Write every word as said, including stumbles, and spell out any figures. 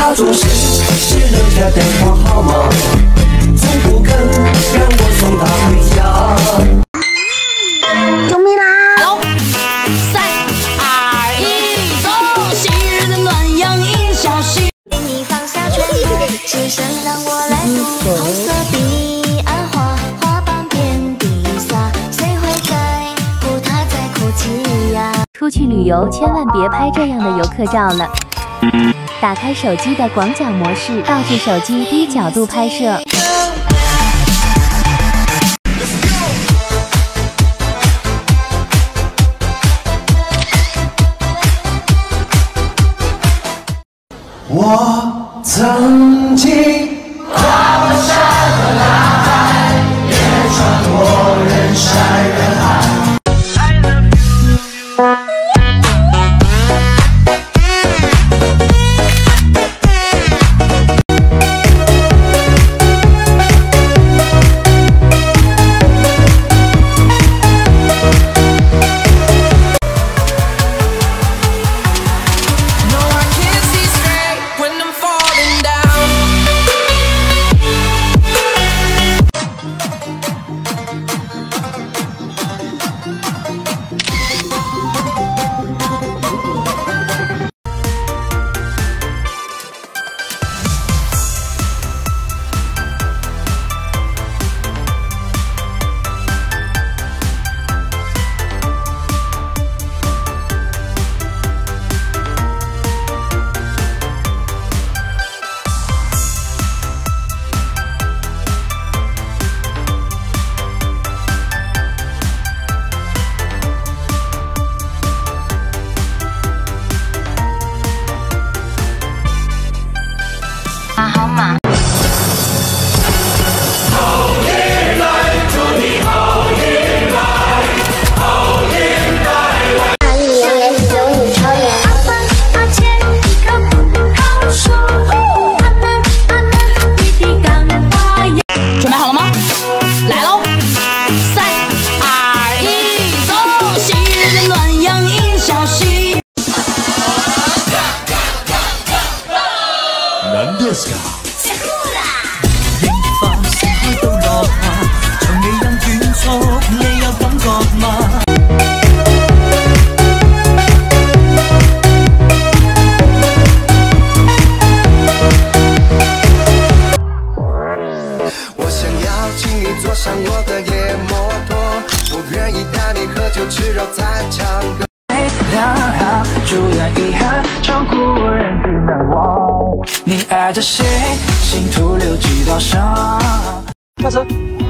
要做事是留下电话号码，从不肯让我送她回家。 救命啦！ Hello， 三二一，走！昔日的暖阳映小溪。 你放下拳头，只身让我来读。红色彼岸花，花瓣遍地撒，谁会在乎他在哭泣呀？ 出去旅游千万别拍这样的游客照了。打开手机的广角模式，抱住手机低角度拍摄。 我曾经跨过山和大海，也穿过人山人海。 号码。 好运来，祝你好运来，好运来。 阿丽杨也是有你超人。阿芬阿倩一个不好说，阿南阿南弟弟干花呀。 准备好了吗？来喽！三二一，走！昔日的暖阳映小溪。 なんですか？ 我想要请你坐上我的野摩托，我愿意带你喝酒吃肉再唱歌。两行住院遗憾，照顾人之难忘。你爱着谁？心徒留几道伤。下车。